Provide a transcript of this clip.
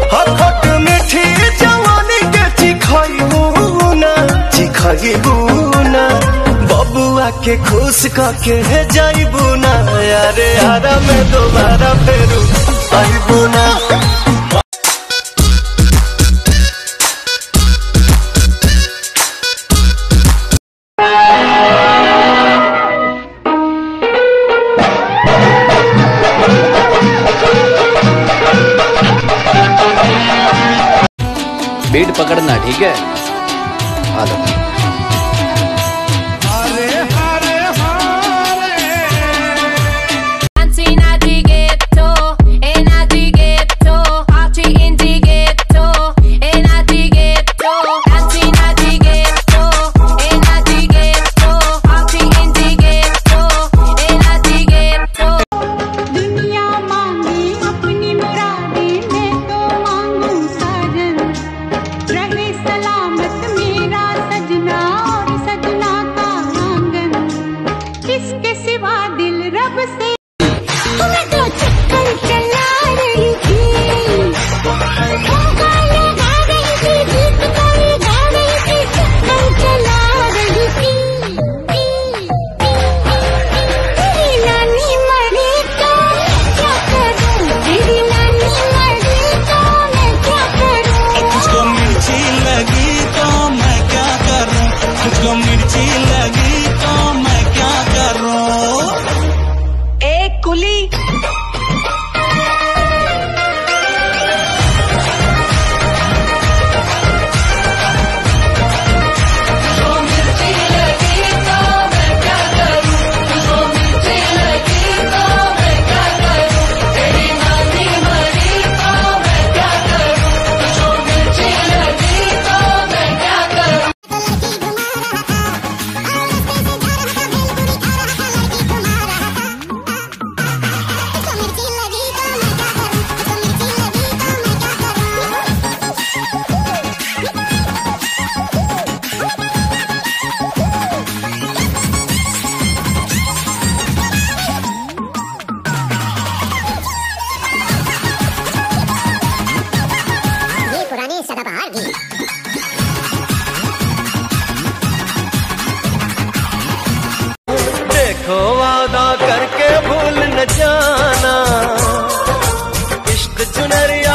खट मीठी जवानी के चिखइबू ना बबुआ के खुश करके जाइबू ना यारे यारा में दोबारा फेरू आइबू ना। स्पीड पकड़ना, ठीक है? हालो मिर्ची लगी तो मैं क्या करूं? एक कुली देखो वादा करके भूल न जाना इश्क चुनरिया